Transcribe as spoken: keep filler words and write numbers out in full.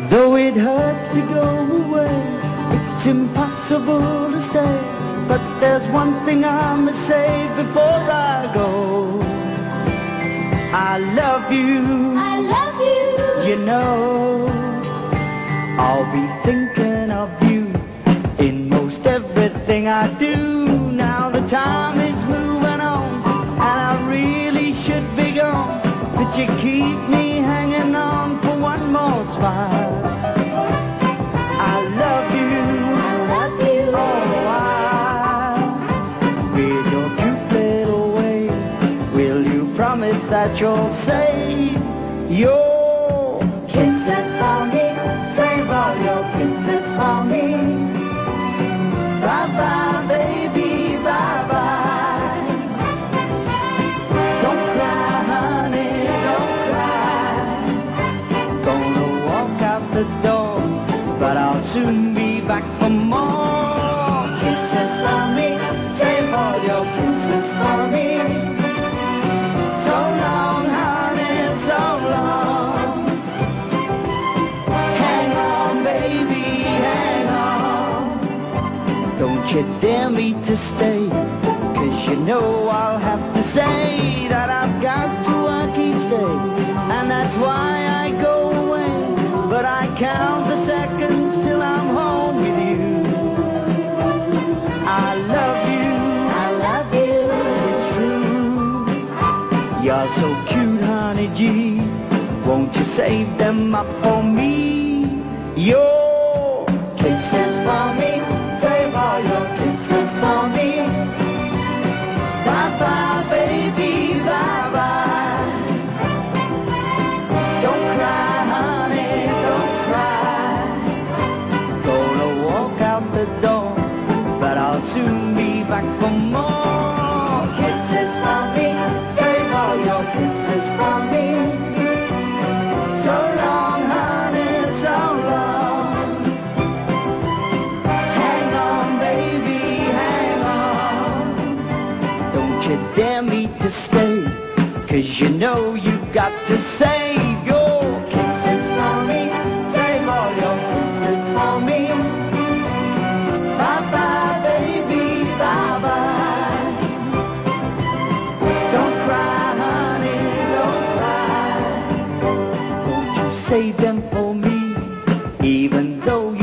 Though it hurts to go away, it's impossible to stay. But there's one thing I must say before I go. I love you, I love you. you know. I'll be thinking of you in most everything I do. Now the time is moving on, and I really should be gone, but you keep me hanging on for one more smile. I love you, I love you. all the while. With your cute little way, will you promise that you'll save your kisses for me? Save all your kisses for me. Bye-bye, baby, bye-bye. Don't cry, honey, don't cry. Gonna walk out the door, but I'll soon be back for more kisses for me. Save all your kisses for me. So long, honey, so long. Hang on, baby, hang on. Don't you dare me to stay, 'cause you know I'll have to say that I've got to work each day, and that's why I go away. But I count the seconds till I'm home with you. I love you, I love you. it's true. You're so cute, honey G, won't you save them up for me? Your kisses for me, save all your kisses for me. Bye-bye, baby, bye-bye. Don't cry, honey, don't cry. Gonna walk out the door, but I'll soon be back for more kisses for me. Save all your kisses for me. So long, honey, so long. Hang on, baby, hang on. Don't you dare me to stay, 'cause you know you've got to save your kisses for me. Save all your kisses for me. Bye-bye, baby, bye-bye. Don't cry, honey, don't cry. Won't you save them for me, even though